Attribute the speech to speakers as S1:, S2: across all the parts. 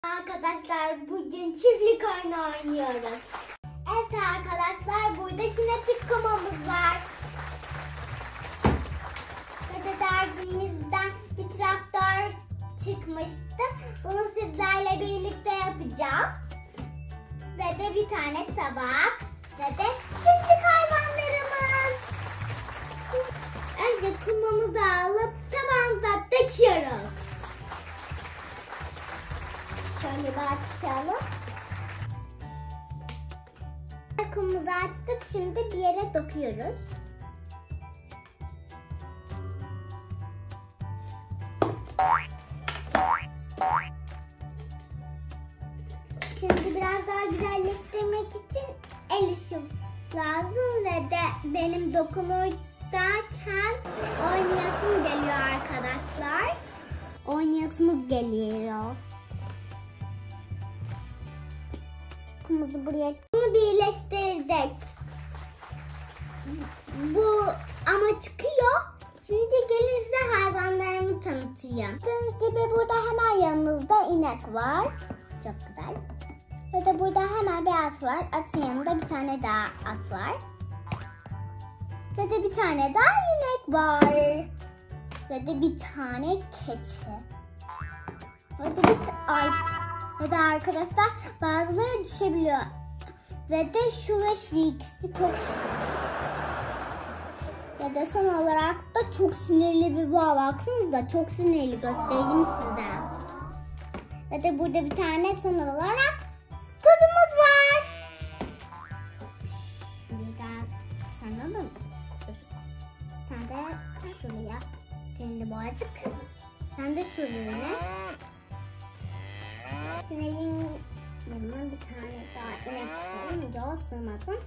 S1: Arkadaşlar bugün çiftlik oyunu oynuyoruz. Evet arkadaşlar burada kinetik kumamız var. Ve de dergimizden bir traktör çıkmıştı. Bunu sizlerle birlikte yapacağız. Ve de bir tane tabak. Ve de çiftlik hayvanlarımız. Önce kumamızı alıp tabağımıza döküyoruz. Şöyle bir açalım. Kumumuzu açtık. Şimdi bir yere döküyoruz. Şimdi biraz daha güzelleştirmek için el ışım lazım ve de benim dokunurken oynayasım geliyor arkadaşlar. Oynayasımız geliyor. Kumumuzu buraya birleştirdik. Bu ama çıkıyor. Şimdi gelin size hayvanlarımı tanıtayım. Gördüğünüz gibi burada hemen yanınızda inek var. Çok güzel. Ve de burada hemen bir at var. Atın yanında bir tane daha at var. Ve de bir tane daha inek var. Ve de bir tane keçi. Ve de bir at. Ve de arkadaşlar bazıları düşebiliyor. Ve de şu ve şu ikisi çok... Ve de son olarak da çok sinirli bir boğa. Baksanıza çok sinirli, göstereyim size. Ve de burada bir tane son olarak kızımız var. Şuraya sen alın. Sen de şuraya. Sinirli boğacık. Sen de şuraya yine. İneğin yanına bir tane daha inek koyalım. Yola sığmadım.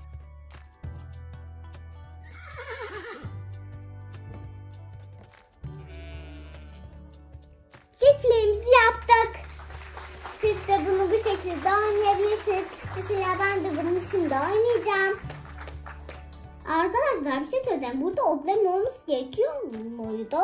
S1: Çiftliğimizi yaptık. Siz de bunu bu şekilde oynayabilirsiniz. Mesela ben de bunu şimdi oynayacağım. Arkadaşlar bir şey söyleyeceğim. Burada otların olması gerekiyor muydu?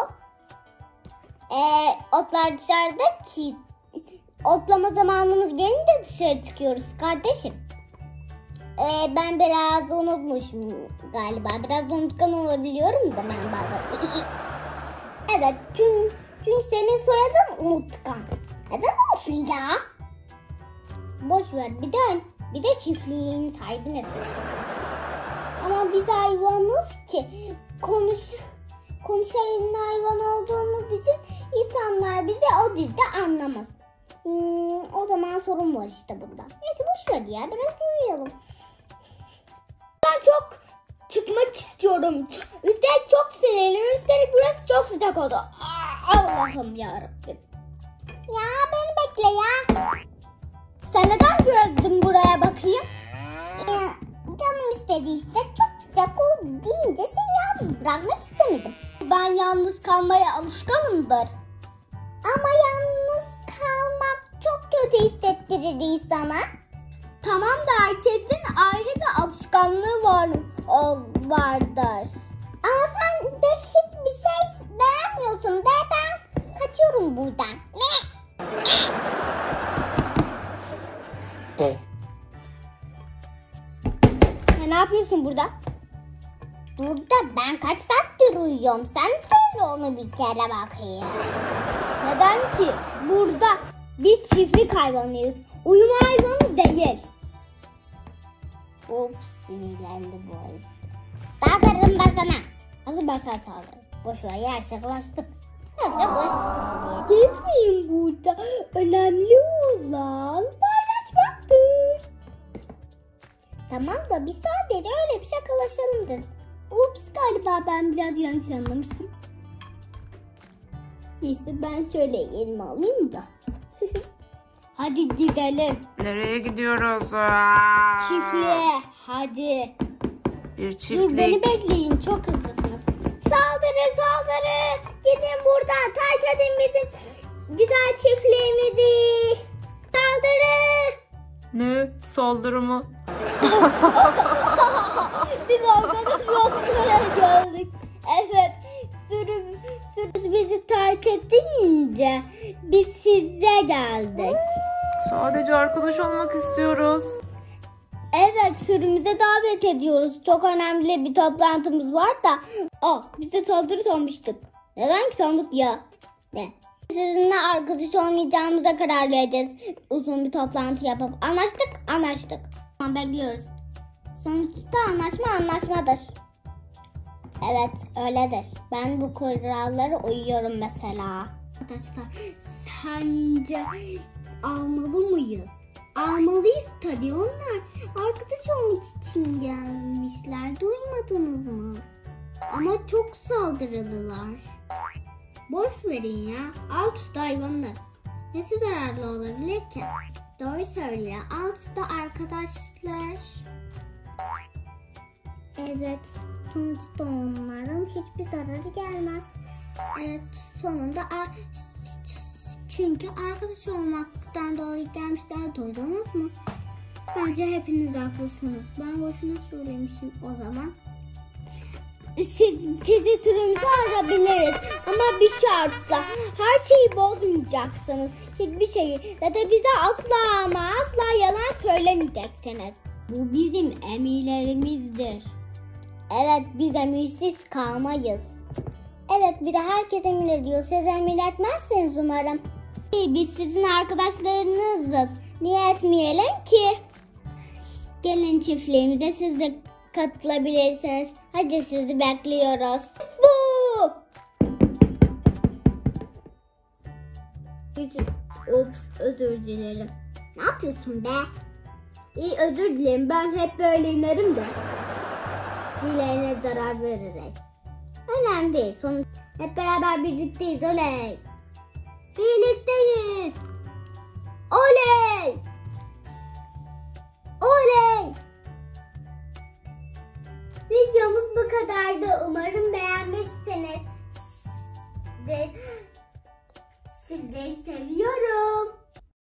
S1: Otlar dışarıda ki otlama zamanımız gelince dışarı çıkıyoruz kardeşim. Ben biraz unutmuşum galiba. Biraz unutkan olabiliyorum da ben bazen. Evet çünkü senin soyadın unutkan. Neden olsun ya? Boş ver bir de çiftliğin sahibine sor. Ama biz hayvanız ki konuşan hayvan olduğumuz için insanlar bizi o dilde anlamaz. O zaman sorun var işte bunda. Neyse boş ver ya, biraz uyuyalım. Ben çok çıkmak istiyorum. Üstelik çok sinirliyim. Üstelik burası çok sıcak oldu. Allah'ım yarabbim. Ya beni bekle ya. Sen neden gördün buraya bakayım? Canım istedi işte. Çok sıcak oldu deyince seni yalnız bırakmak istemedim. Ben yalnız kalmaya alışkanımdır. Ama yalnız kalmak çok kötü hissettirir insana. Tamam da herkesin ayrı bir alışkanlığı vardır. Ama sen de hiçbir şey beğenmiyorsun ve ben kaçıyorum buradan. Ne yapıyorsun burada? Burada ben kaç saattir uyuyorum. Sen söyle onu bir kere bakayım. Neden ki? Burada biz çiftlik hayvanıyız. Uyuma hayvanı değil. Ops, sinirlendi bu arada. Saldırırım ben sana. Nasıl ben sana saldırırım? Boşver ya, şakalaştık. Gitmeyin burada. Önemli olan paylaşmaktır. Tamam da biz sadece öyle bir şakalaşalım dedim. Ups, galiba ben biraz yanlış anlamışım. Neyse ben şöyle elime alayım da. Hadi gidelim.
S2: Nereye gidiyoruz?
S1: Çiftliğe hadi.
S2: Bir çiftlik.
S1: Dur beni bekleyin, çok hızlısınız. Saldırı. Gidin buradan, terk edin bizim güzel çiftliğimizi. Saldırı.
S2: Ne? Saldırı mı?
S1: Biz organizasyonlara geldik. Evet. Sürü bizi terk edince Biz size geldik.
S2: Sadece arkadaş olmak istiyoruz.
S1: Evet, sürümüze davet ediyoruz. Çok önemli bir toplantımız var da. Bize saldırı sormuştuk. Neden ki sorduk ya? Ne? Sizinle arkadaş olmayacağımıza karar vereceğiz. Uzun bir toplantı yapıp anlaştık. Tamam, bekliyoruz. Sonuçta anlaşmadır. Evet, öyledir. Ben bu kurallara uyuyorum mesela. Arkadaşlar, sence almalı mıyız? Almalıyız tabii, onlar arkadaş olmak için gelmişler. Duymadınız mı? Ama çok saldırılılar. Boş verin ya. Alt üst hayvanlar. Nesi zararlı olabilir ki? Doğru söylüyor. Alt üstte arkadaşlar. Evet. Sonuçta onların hiçbir zararı gelmez. Evet, sonunda çünkü arkadaş olmaktan dolayı gelmişler. Duydunuz mu? Bence hepiniz haklısınız. Ben boşuna söylemişim o zaman. Sizi sürümüze alabiliriz ama bir şartla. Her şeyi bozmayacaksınız. Hiçbir şeyi ve de bize asla ama asla yalan söylemeyeceksiniz. Bu bizim emirlerimizdir. Evet, biz emirsiz kalmayız. Evet, bir de herkes emir ediyor. Siz emir etmezseniz umarım. Biz sizin arkadaşlarınızız. Niye etmeyelim ki? Gelin çiftliğimize, siz de katılabilirsiniz. Hadi, sizi bekliyoruz. Bu. Özür dilerim. Ne yapıyorsun be? İyi, özür dilerim. Ben hep böyle inerim de. Birilerine zarar vererek. Önemli değil. Hep beraber birlikteyiz. Oley. Birlikteyiz. Oley. Oley. Videomuz bu kadardı. Umarım beğenmişsinizdir. Sizleri seviyorum.